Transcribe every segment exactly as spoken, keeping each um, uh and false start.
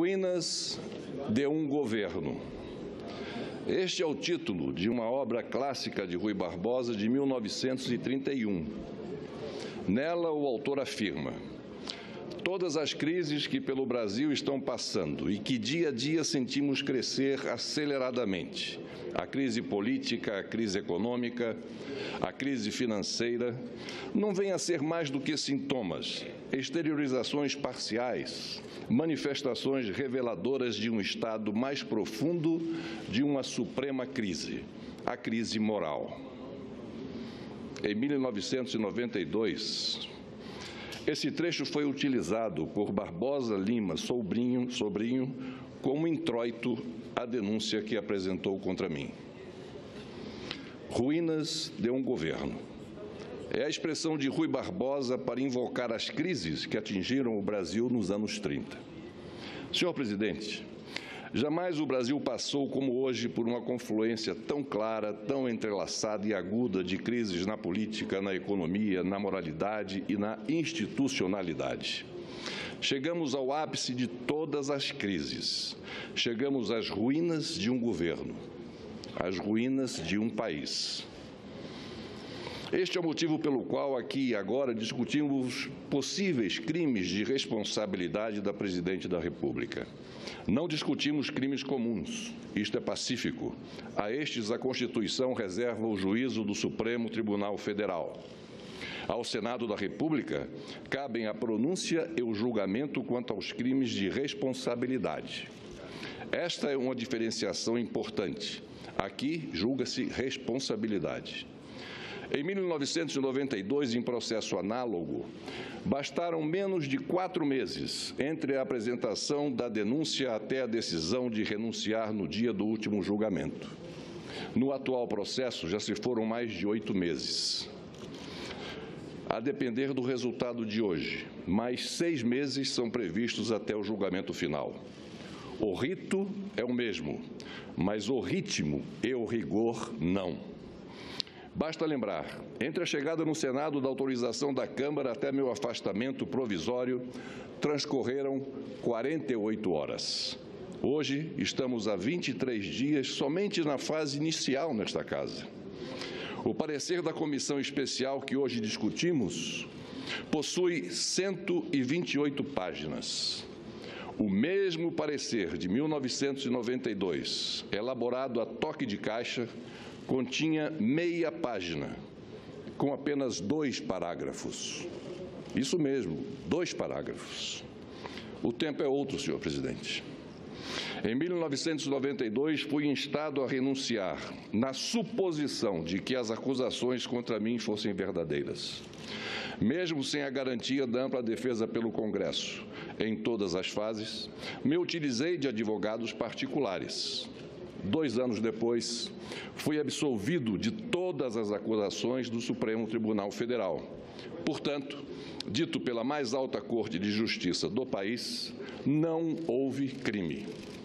Ruínas de um governo. Este é o título de uma obra clássica de Rui Barbosa de mil novecentos e trinta e um. Nela, o autor afirma: todas as crises que pelo Brasil estão passando e que dia a dia sentimos crescer aceleradamente, a crise política, a crise econômica, a crise financeira, não vêm a ser mais do que sintomas, exteriorizações parciais, manifestações reveladoras de um estado mais profundo de uma suprema crise, a crise moral. Em mil novecentos e noventa e dois, esse trecho foi utilizado por Barbosa Lima Sobrinho, sobrinho como introito à denúncia que apresentou contra mim. Ruínas de um governo. É a expressão de Rui Barbosa para invocar as crises que atingiram o Brasil nos anos trinta. Senhor presidente, jamais o Brasil passou como hoje por uma confluência tão clara, tão entrelaçada e aguda de crises na política, na economia, na moralidade e na institucionalidade. Chegamos ao ápice de todas as crises. Chegamos às ruínas de um governo, às ruínas de um país. Este é o motivo pelo qual aqui e agora discutimos possíveis crimes de responsabilidade da Presidente da República. Não discutimos crimes comuns, isto é pacífico. A estes a Constituição reserva o juízo do Supremo Tribunal Federal. Ao Senado da República cabem a pronúncia e o julgamento quanto aos crimes de responsabilidade. Esta é uma diferenciação importante. Aqui julga-se responsabilidade. Em mil novecentos e noventa e dois, em processo análogo, bastaram menos de quatro meses entre a apresentação da denúncia até a decisão de renunciar no dia do último julgamento. No atual processo, já se foram mais de oito meses. A depender do resultado de hoje, mais seis meses são previstos até o julgamento final. O rito é o mesmo, mas o ritmo e o rigor não. Basta lembrar, entre a chegada no Senado da autorização da Câmara até meu afastamento provisório, transcorreram quarenta e oito horas. Hoje, estamos há vinte e três dias somente na fase inicial nesta casa. O parecer da comissão especial que hoje discutimos possui cento e vinte e oito páginas. O mesmo parecer de mil novecentos e noventa e dois, elaborado a toque de caixa, continha meia página, com apenas dois parágrafos. Isso mesmo, dois parágrafos. O tempo é outro, senhor presidente. Em mil novecentos e noventa e dois, fui instado a renunciar, na suposição de que as acusações contra mim fossem verdadeiras. Mesmo sem a garantia da ampla defesa pelo Congresso, em todas as fases, me utilizei de advogados particulares. Dois anos depois, fui absolvido de todas as acusações do Supremo Tribunal Federal. Portanto, dito pela mais alta Corte de Justiça do país, não houve crime.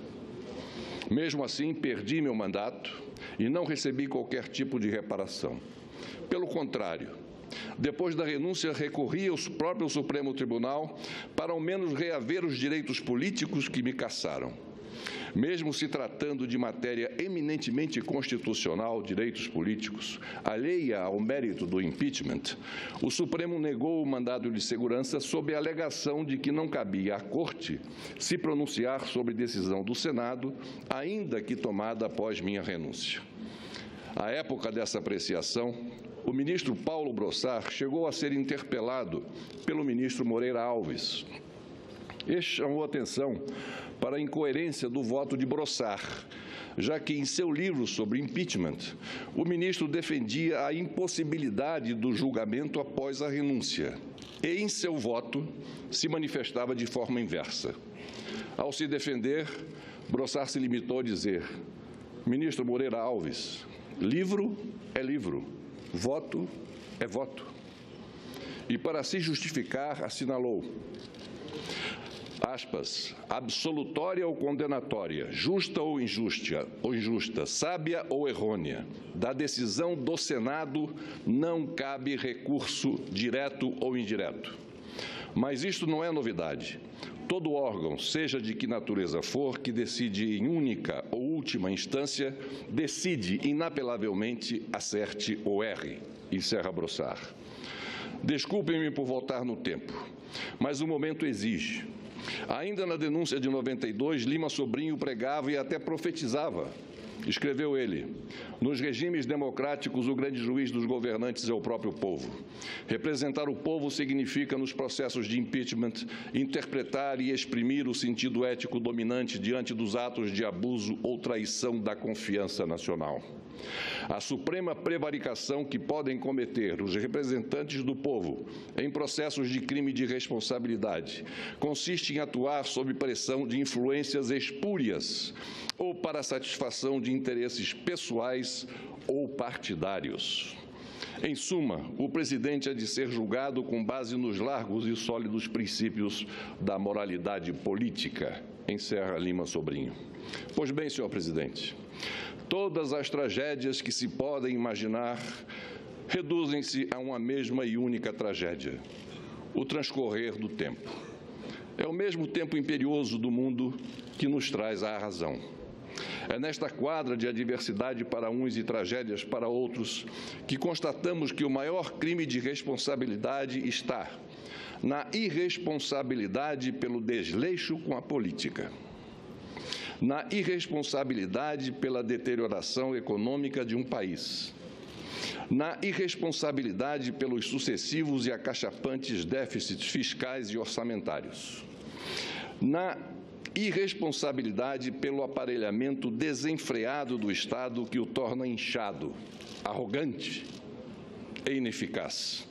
Mesmo assim, perdi meu mandato e não recebi qualquer tipo de reparação. Pelo contrário, depois da renúncia, recorri ao próprio Supremo Tribunal para ao menos reaver os direitos políticos que me cassaram. Mesmo se tratando de matéria eminentemente constitucional, direitos políticos, alheia ao mérito do impeachment, o Supremo negou o mandado de segurança sob a alegação de que não cabia à Corte se pronunciar sobre decisão do Senado, ainda que tomada após minha renúncia. À época dessa apreciação, o ministro Paulo Brossard chegou a ser interpelado pelo ministro Moreira Alves. Este chamou atenção para a incoerência do voto de Brossard, já que em seu livro sobre impeachment, o ministro defendia a impossibilidade do julgamento após a renúncia e, em seu voto, se manifestava de forma inversa. Ao se defender, Brossard se limitou a dizer: ministro Moreira Alves, livro é livro, voto é voto. E, para se justificar, assinalou: aspas, absolutória ou condenatória, justa ou injusta, ou injusta, sábia ou errônea, da decisão do Senado não cabe recurso direto ou indireto. Mas isto não é novidade. Todo órgão, seja de que natureza for, que decide em única ou última instância, decide inapelavelmente, acerte ou erre, encerra Brossard. Desculpem-me por voltar no tempo, mas o momento exige. Ainda na denúncia de noventa e dois, Lima Sobrinho pregava e até profetizava. Escreveu ele: nos regimes democráticos, o grande juiz dos governantes é o próprio povo. Representar o povo significa, nos processos de impeachment, interpretar e exprimir o sentido ético dominante diante dos atos de abuso ou traição da confiança nacional. A suprema prevaricação que podem cometer os representantes do povo em processos de crime de responsabilidade consiste em atuar sob pressão de influências espúrias ou para a satisfação de interesses pessoais ou partidários. Em suma, o presidente é de ser julgado com base nos largos e sólidos princípios da moralidade política, encerra Lima Sobrinho. Pois bem, senhor presidente, todas as tragédias que se podem imaginar reduzem-se a uma mesma e única tragédia: o transcorrer do tempo. É o mesmo tempo imperioso do mundo que nos traz à razão. É nesta quadra de adversidade para uns e tragédias para outros que constatamos que o maior crime de responsabilidade está na irresponsabilidade pelo desleixo com a política, na irresponsabilidade pela deterioração econômica de um país, na irresponsabilidade pelos sucessivos e acachapantes déficits fiscais e orçamentários, na irresponsabilidade pelo aparelhamento desenfreado do Estado que o torna inchado, arrogante e ineficaz,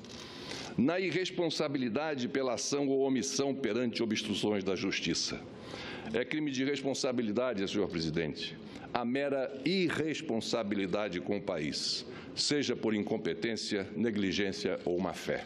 na irresponsabilidade pela ação ou omissão perante obstruções da Justiça. É crime de responsabilidade, senhor presidente, a mera irresponsabilidade com o país, seja por incompetência, negligência ou má-fé.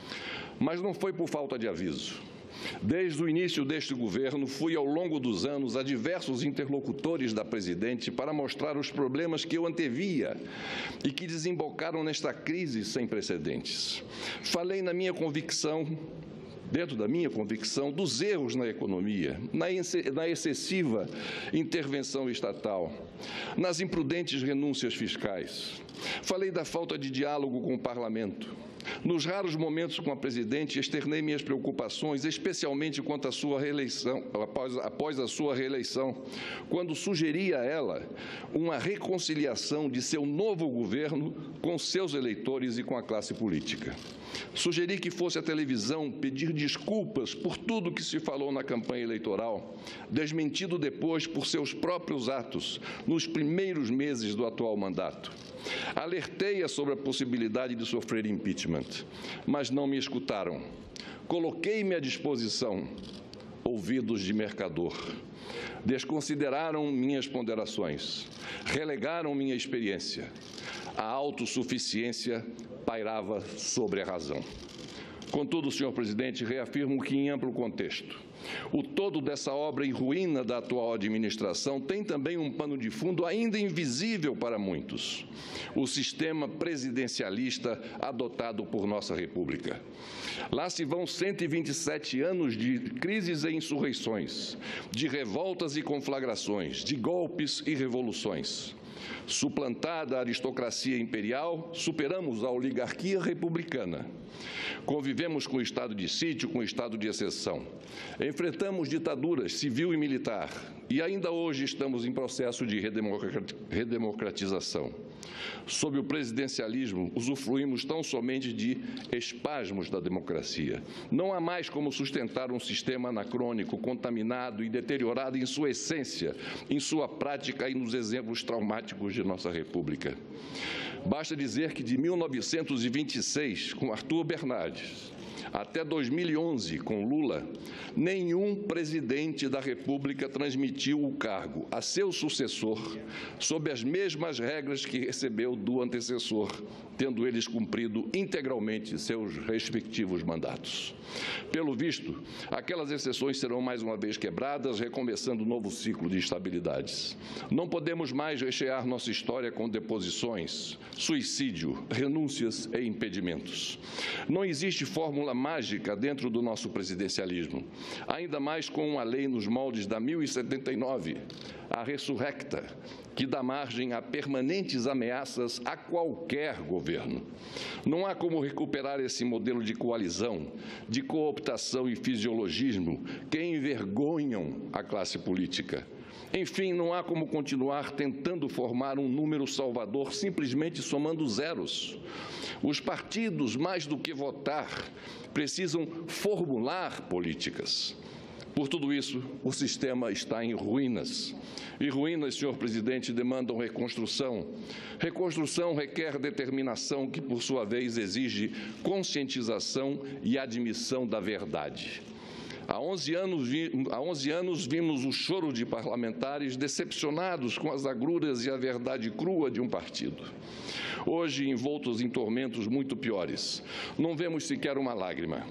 Mas não foi por falta de aviso. Desde o início deste governo, fui ao longo dos anos a diversos interlocutores da presidente para mostrar os problemas que eu antevia e que desembocaram nesta crise sem precedentes. Falei na minha convicção, dentro da minha convicção, dos erros na economia, na excessiva intervenção estatal, nas imprudentes renúncias fiscais. Falei da falta de diálogo com o Parlamento. Nos raros momentos com a presidente, externei minhas preocupações, especialmente quanto à sua reeleição, após, após a sua reeleição, quando sugeri a ela uma reconciliação de seu novo governo com seus eleitores e com a classe política. Sugeri que fosse à televisão pedir desculpas por tudo que se falou na campanha eleitoral, desmentido depois por seus próprios atos nos primeiros meses do atual mandato. Alertei-a sobre a possibilidade de sofrer impeachment, mas não me escutaram. Coloquei-me à disposição, ouvidos de mercador. Desconsideraram minhas ponderações, relegaram minha experiência. A autossuficiência pairava sobre a razão. Contudo, senhor presidente, reafirmo que, em amplo contexto, o todo dessa obra em ruína da atual administração tem também um pano de fundo ainda invisível para muitos: o sistema presidencialista adotado por nossa República. Lá se vão cento e vinte e sete anos de crises e insurreições, de revoltas e conflagrações, de golpes e revoluções. Suplantada a aristocracia imperial, superamos a oligarquia republicana. Convivemos com o estado de sítio, com o estado de exceção. Enfrentamos ditaduras civil e militar e ainda hoje estamos em processo de redemocratização. Sob o presidencialismo, usufruímos tão somente de espasmos da democracia. Não há mais como sustentar um sistema anacrônico, contaminado e deteriorado em sua essência, em sua prática e nos exemplos traumáticos de nossa República. Basta dizer que de mil novecentos e vinte e seis, com Arthur Bernardes, até dois mil e onze, com Lula, nenhum presidente da República transmitiu o cargo a seu sucessor sob as mesmas regras que recebeu do antecessor, tendo eles cumprido integralmente seus respectivos mandatos. Pelo visto, aquelas exceções serão mais uma vez quebradas, recomeçando um novo ciclo de instabilidades. Não podemos mais rechear nossa história com deposições, suicídio, renúncias e impedimentos. Não existe fórmula mágica dentro do nosso presidencialismo, ainda mais com uma lei nos moldes da mil e setenta e nove, a ressurrecta, que dá margem a permanentes ameaças a qualquer governo. Não há como recuperar esse modelo de coalizão, de cooptação e fisiologismo que envergonham a classe política. Enfim, não há como continuar tentando formar um número salvador simplesmente somando zeros. Os partidos, mais do que votar, precisam formular políticas. Por tudo isso, o sistema está em ruínas. E ruínas, senhor presidente, demandam reconstrução. Reconstrução requer determinação, que, por sua vez, exige conscientização e admissão da verdade. Há onze anos, há onze anos vimos o choro de parlamentares decepcionados com as agruras e a verdade crua de um partido. Hoje, envoltos em tormentos muito piores, não vemos sequer uma lágrima.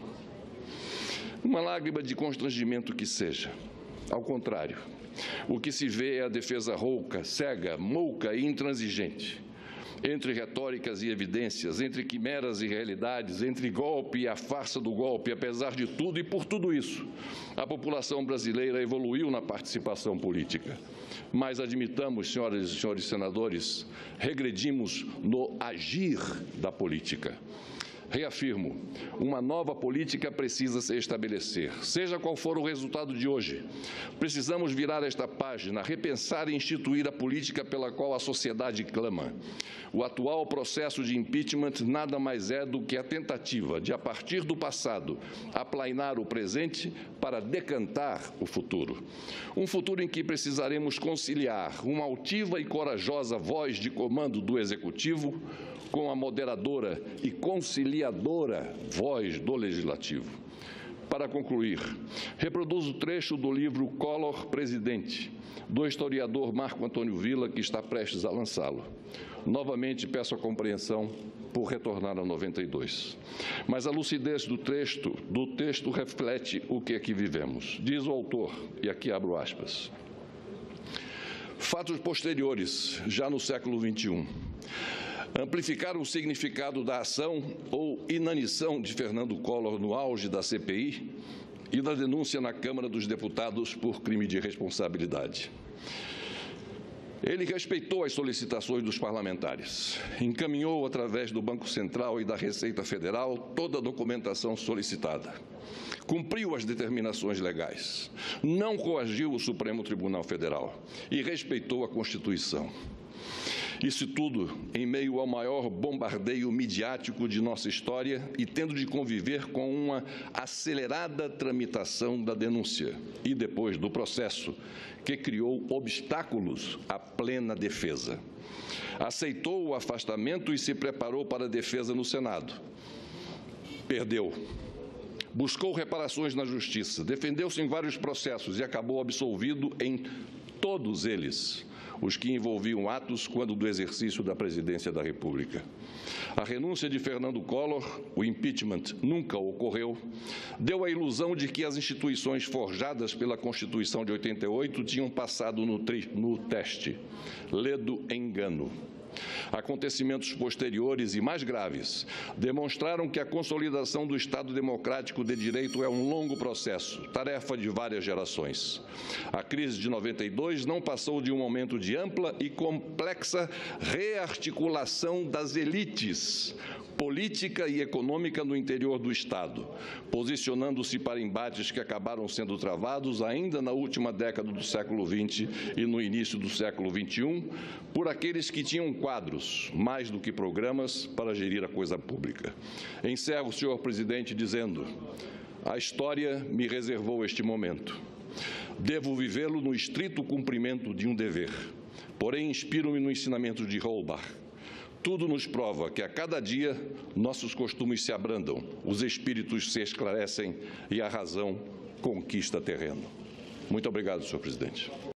Uma lágrima de constrangimento que seja. Ao contrário, o que se vê é a defesa rouca, cega, mouca e intransigente. Entre retóricas e evidências, entre quimeras e realidades, entre golpe e a farsa do golpe, apesar de tudo e por tudo isso, a população brasileira evoluiu na participação política. Mas admitamos, senhoras e senhores senadores, regredimos no agir da política. Reafirmo, uma nova política precisa se estabelecer, seja qual for o resultado de hoje. Precisamos virar esta página, repensar e instituir a política pela qual a sociedade clama. O atual processo de impeachment nada mais é do que a tentativa de, a partir do passado, aplainar o presente para decantar o futuro. Um futuro em que precisaremos conciliar uma altiva e corajosa voz de comando do Executivo com a moderadora e conciliadora voz do Legislativo. Para concluir, reproduzo o trecho do livro Collor, Presidente, do historiador Marco Antônio Villa, que está prestes a lançá-lo. Novamente peço a compreensão por retornar a noventa e dois. Mas a lucidez do texto, do texto reflete o que aqui vivemos. Diz o autor, e aqui abro aspas, fatos posteriores, já no século vinte e um, amplificaram o significado da ação ou inanição de Fernando Collor no auge da C P I e da denúncia na Câmara dos Deputados por crime de responsabilidade. Ele respeitou as solicitações dos parlamentares, encaminhou através do Banco Central e da Receita Federal toda a documentação solicitada, cumpriu as determinações legais, não coagiu o Supremo Tribunal Federal e respeitou a Constituição. Isso tudo em meio ao maior bombardeio midiático de nossa história e tendo de conviver com uma acelerada tramitação da denúncia e depois do processo, que criou obstáculos à plena defesa. Aceitou o afastamento e se preparou para a defesa no Senado. Perdeu. Buscou reparações na Justiça, defendeu-se em vários processos e acabou absolvido em todos eles, os que envolviam atos quando do exercício da presidência da República. A renúncia de Fernando Collor, o impeachment nunca ocorreu, deu a ilusão de que as instituições forjadas pela Constituição de oitenta e oito tinham passado no, tri, no teste. Ledo engano. Acontecimentos posteriores e mais graves demonstraram que a consolidação do Estado democrático de direito é um longo processo, tarefa de várias gerações. A crise de noventa e dois não passou de um momento de ampla e complexa rearticulação das elites política e econômica no interior do Estado, posicionando-se para embates que acabaram sendo travados ainda na última década do século vinte e no início do século vinte e um, por aqueles que tinham quadros, mais do que programas, para gerir a coisa pública. Encerro, senhor presidente, dizendo: a história me reservou este momento. Devo vivê-lo no estrito cumprimento de um dever. Porém, inspiro-me no ensinamento de Holbach. Tudo nos prova que a cada dia nossos costumes se abrandam, os espíritos se esclarecem e a razão conquista terreno. Muito obrigado, senhor presidente.